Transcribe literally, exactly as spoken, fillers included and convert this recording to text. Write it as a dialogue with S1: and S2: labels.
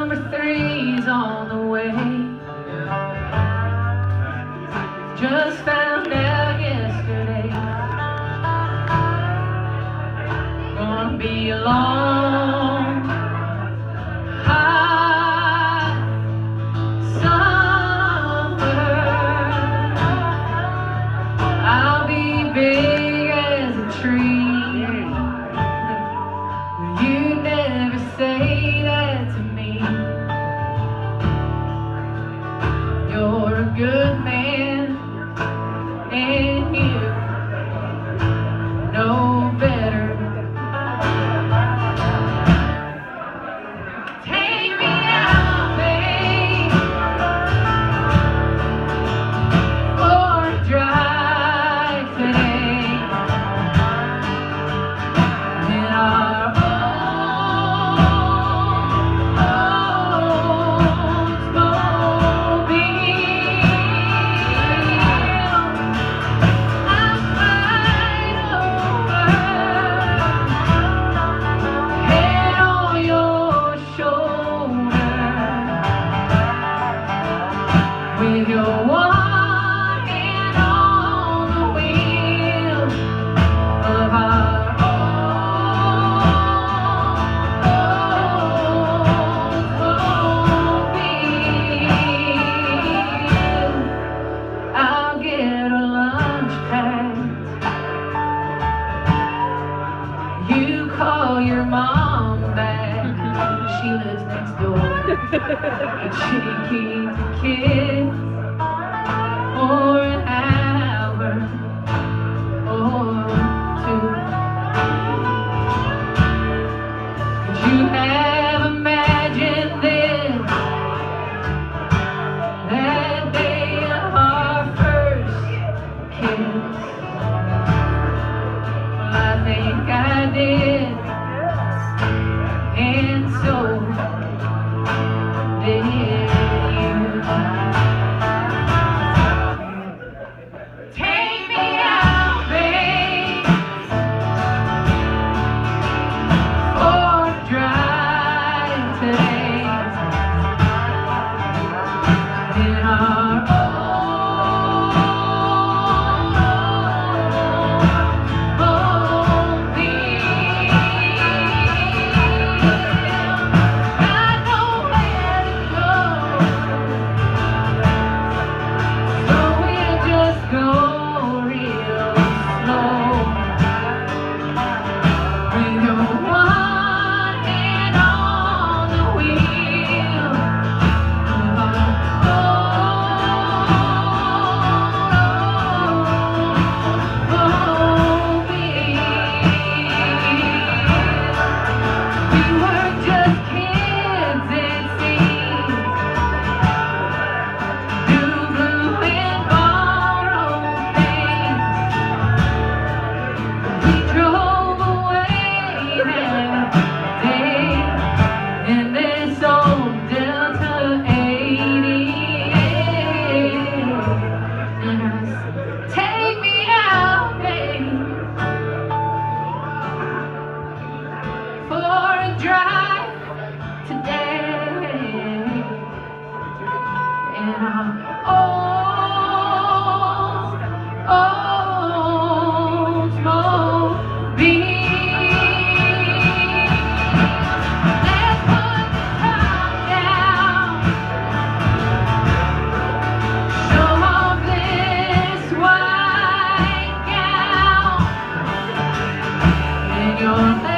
S1: number three's on the way. Just found out yesterday. Gonna be a long, hot summer. I'll be big as a tree. You'd never say that to me. You're a good man, and you know better. Take me out, babe, for a drive today in our with your one hand on the wheel of our Oldsmobile. I'll get a lunch packed. You call your mom back. She lives next door. And she keeps the kids for an hour or two. Could you have imagined this, that day of our first kiss? Well, I think I did, and so did you. Take me out, babe, for a drive today in our your